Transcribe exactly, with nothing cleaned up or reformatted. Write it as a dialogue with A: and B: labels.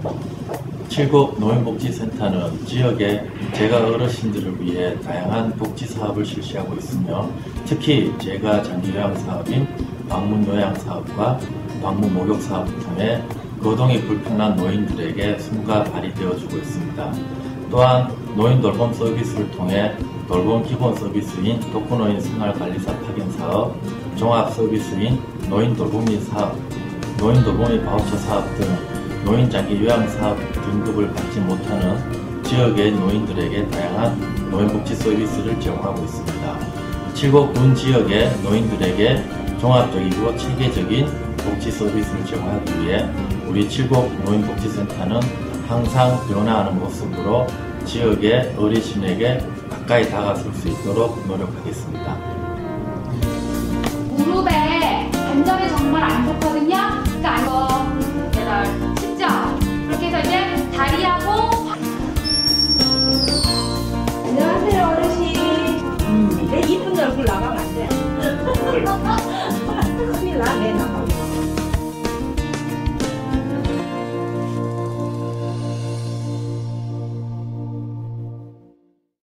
A: 칠곡 노인복지센터는 지역의 재가 어르신들을 위해 다양한 복지사업을 실시하고 있으며 특히 재가 장기요양 사업인 방문요양 사업과 방문 목욕 사업을 통해 거동이 불편한 노인들에게 숨과 발이 되어주고 있습니다. 또한 노인 돌봄 서비스를 통해 돌봄 기본 서비스인 독거노인 생활관리사 파견 사업, 종합 서비스인 노인 돌보미 사업, 노인 돌보미 바우처 사업 등 노인 장기 요양 사업 등급을 받지 못하는 지역의 노인들에게 다양한 노인복지 서비스를 제공하고 있습니다. 칠곡 군 지역의 노인들에게 종합적이고 체계적인 복지 서비스를 제공하기 위해 우리 칠곡 노인복지센터는 항상 변화하는 모습으로 지역의 어르신에게 가까이 다가설 수 있도록 노력하겠습니다.